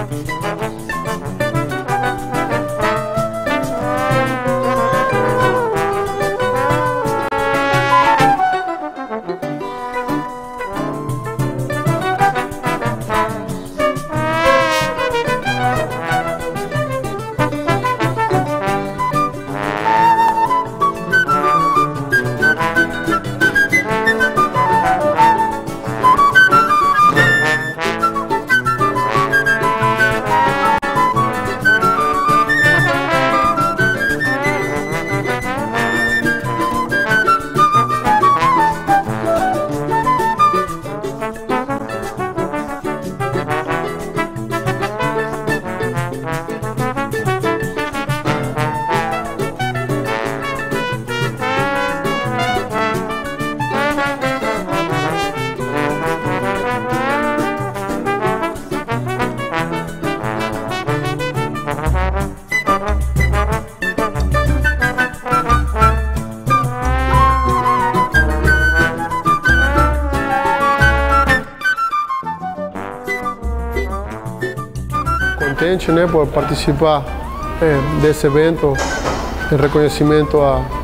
Contente, né, por participar desse evento em reconhecimento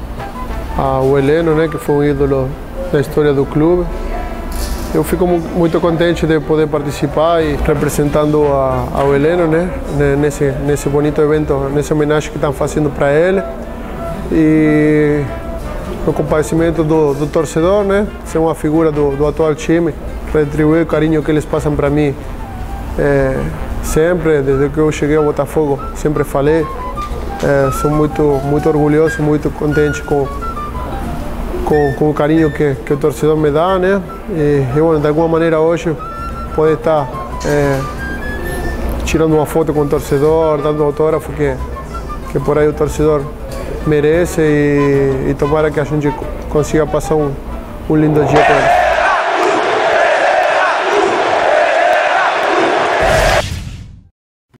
ao Heleno, né, que foi um ídolo da história do clube. Eu fico muito contente de poder participar e representando ao Heleno, né, nesse bonito evento, nessa homenagem que estão fazendo para ele. E o comparecimento do torcedor, né, ser uma figura do atual time, retribuir o carinho que eles passam para mim. Sempre, desde que eu cheguei ao Botafogo, sempre falei, sou muito orgulhoso, muito contente com o carinho que o torcedor me dá, né? E bueno, de alguma maneira hoje poder estar tirando uma foto com o torcedor, dando autógrafo que por aí o torcedor merece e tomara que a gente consiga passar um lindo dia com ele.